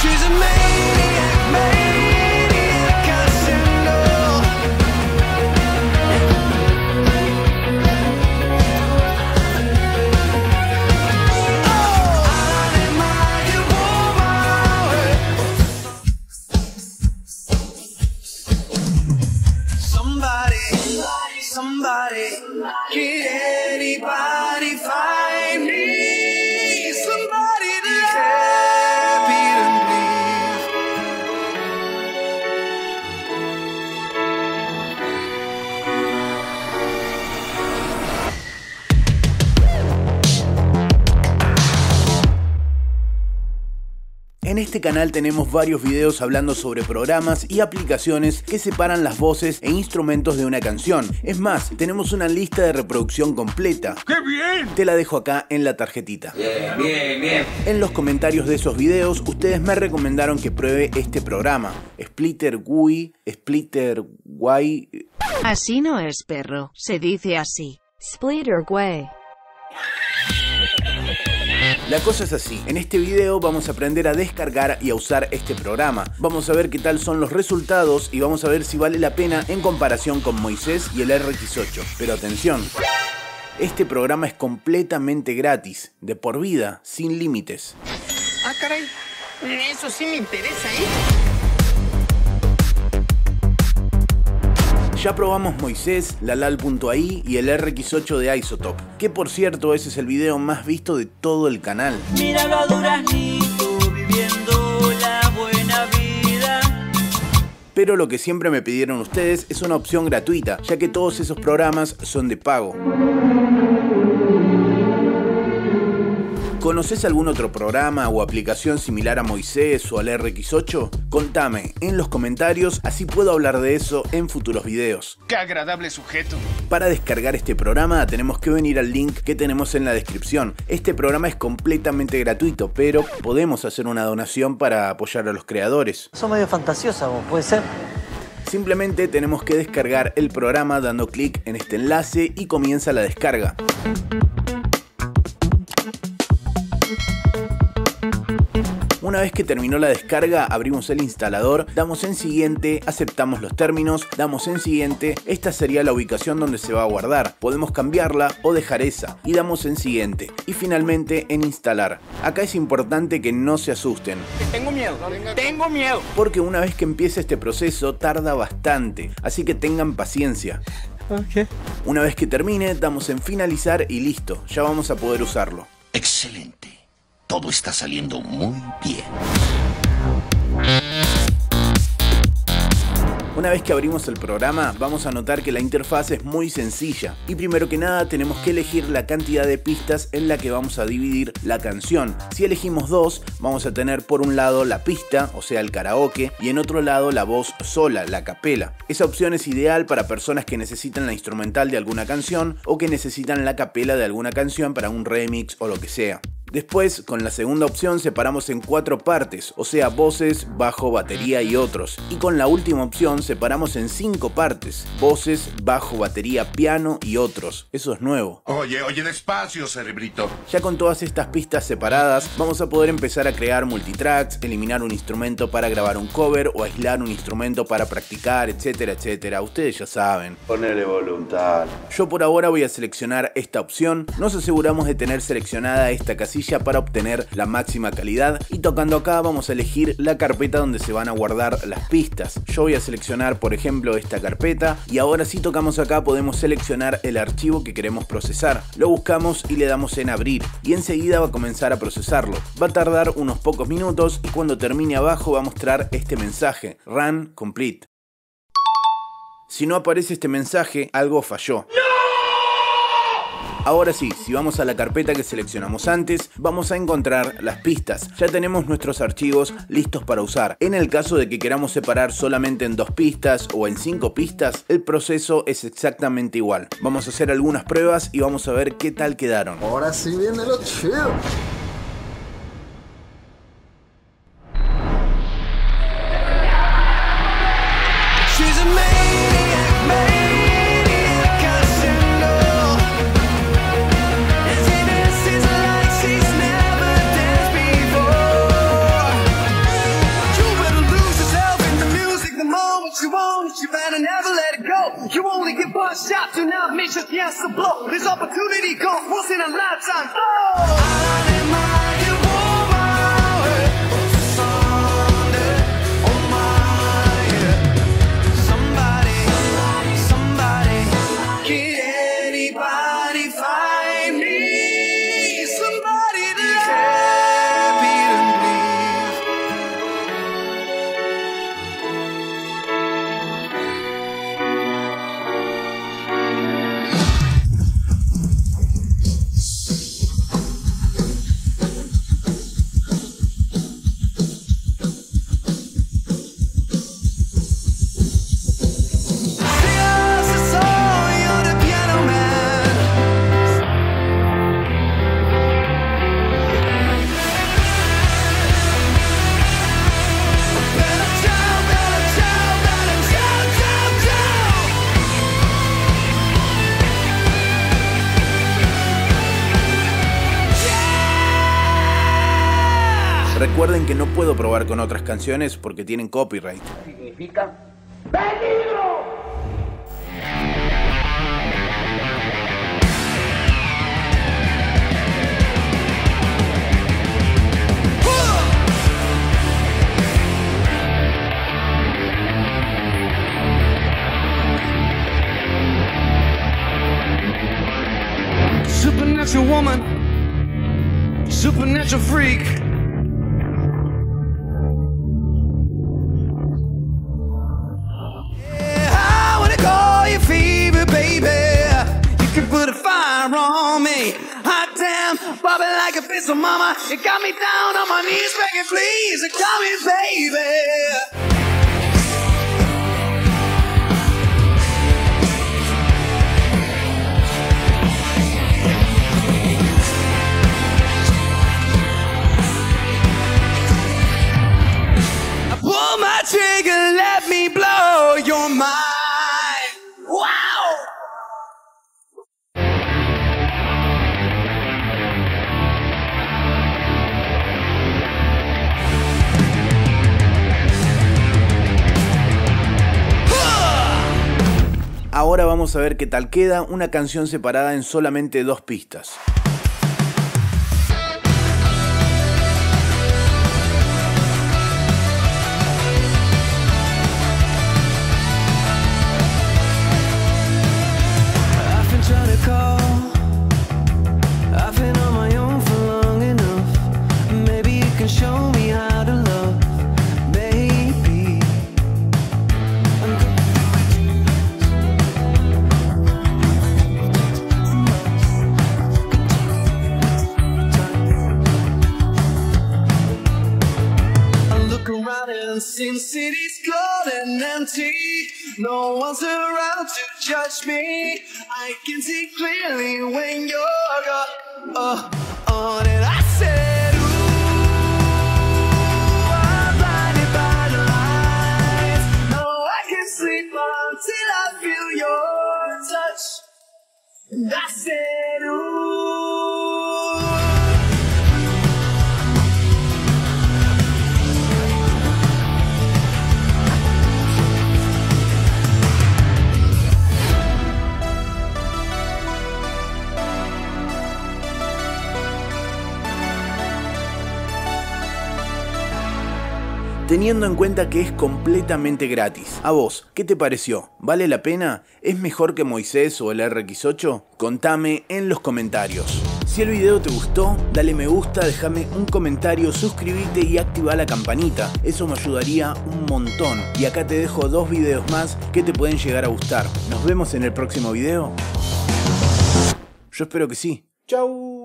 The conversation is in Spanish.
She's a maniac, maniac, I should know. Oh, I admire woman. Somebody, can anybody find me? Somebody to happy and please. En este canal tenemos varios videos hablando sobre programas y aplicaciones que separan las voces e instrumentos de una canción. Es más, tenemos una lista de reproducción completa. ¡Qué bien! Te la dejo acá en la tarjetita. Bien. En los comentarios de esos videos, ustedes me recomendaron que pruebe este programa. Splitter GUI. Así no es, perro, se dice así. Splitter GUI. La cosa es así, en este video vamos a aprender a descargar y a usar este programa. Vamos a ver qué tal son los resultados y vamos a ver si vale la pena en comparación con Moisés y el RX8. Pero atención, este programa es completamente gratis, de por vida, sin límites. Ah, caray, eso sí me interesa, ¿eh? Ya probamos Moisés, la LAL.ai y el RX8 de Isotope, que por cierto ese es el video más visto de todo el canal. Míralo a Duraznito viviendo la buena vida. Pero lo que siempre me pidieron ustedes es una opción gratuita, ya que todos esos programas son de pago. ¿Conoces algún otro programa o aplicación similar a Moisés o al RX8? Contame en los comentarios, así puedo hablar de eso en futuros videos. ¡Qué agradable sujeto! Para descargar este programa tenemos que venir al link que tenemos en la descripción. Este programa es completamente gratuito, pero podemos hacer una donación para apoyar a los creadores. Sos medio fantasiosa vos, ¿puede ser? Simplemente tenemos que descargar el programa dando clic en este enlace y comienza la descarga. Una vez que terminó la descarga, abrimos el instalador, damos en siguiente, aceptamos los términos, damos en siguiente, esta sería la ubicación donde se va a guardar. Podemos cambiarla o dejar esa y damos en siguiente y finalmente en instalar. Acá es importante que no se asusten. Tengo miedo. Porque una vez que empieza este proceso tarda bastante, así que tengan paciencia. Okay. Una vez que termine, damos en finalizar y listo, ya vamos a poder usarlo. Excelente. Todo está saliendo muy bien. Una vez que abrimos el programa, vamos a notar que la interfaz es muy sencilla. Y primero que nada tenemos que elegir la cantidad de pistas en la que vamos a dividir la canción. Si elegimos dos, vamos a tener por un lado la pista, o sea el karaoke, y en otro lado la voz sola, la capela. Esa opción es ideal para personas que necesitan la instrumental de alguna canción o que necesitan la capela de alguna canción para un remix o lo que sea. Después, con la segunda opción separamos en 4 partes, o sea voces, bajo, batería y otros. Y con la última opción separamos en 5 partes, voces, bajo, batería, piano y otros. Eso es nuevo. Oye, despacio, cerebrito. Ya con todas estas pistas separadas, vamos a poder empezar a crear multitracks, eliminar un instrumento para grabar un cover o aislar un instrumento para practicar, etcétera, etcétera. Ustedes ya saben. Ponele voluntad. Yo por ahora voy a seleccionar esta opción. Nos aseguramos de tener seleccionada esta casilla para obtener la máxima calidad y tocando acá vamos a elegir la carpeta donde se van a guardar las pistas. Yo voy a seleccionar por ejemplo esta carpeta y ahora si tocamos acá podemos seleccionar el archivo que queremos procesar. Lo buscamos y le damos en abrir y enseguida va a comenzar a procesarlo. Va a tardar unos pocos minutos y cuando termine abajo va a mostrar este mensaje: Run Complete. Si no aparece este mensaje, algo falló. Ahora sí, si vamos a la carpeta que seleccionamos antes, vamos a encontrar las pistas. Ya tenemos nuestros archivos listos para usar. En el caso de que queramos separar solamente en 2 pistas o en 5 pistas, el proceso es exactamente igual. Vamos a hacer algunas pruebas y vamos a ver qué tal quedaron. Ahora sí viene lo chido. one shot to now make your chance to blow. This opportunity comes once in a lifetime. Oh! Recuerden que no puedo probar con otras canciones porque tienen copyright. Significa peligro. Supernatural woman, supernatural freak. Yeah, I wanna call you fever, baby. You can put a fire on me. Hot damn, bobbing like a pistol, mama. You got me down on my knees, begging, please, call me baby. Pull my trigger, let me blow your mind. Wow! Ahora vamos a ver qué tal queda una canción separada en solamente 2 pistas. Sin city's cold and empty, no one's around to judge me. I can see clearly when you're on, and I said, ooh, I'm blinded by the lights. No, I can't sleep until I feel your touch. And I said, ooh. Teniendo en cuenta que es completamente gratis. ¿A vos qué te pareció? ¿Vale la pena? ¿Es mejor que Moisés o el RX8? Contame en los comentarios. Si el video te gustó, dale me gusta, déjame un comentario, suscríbete y activa la campanita. Eso me ayudaría un montón. Y acá te dejo 2 videos más que te pueden llegar a gustar. Nos vemos en el próximo video. Yo espero que sí. ¡Chau!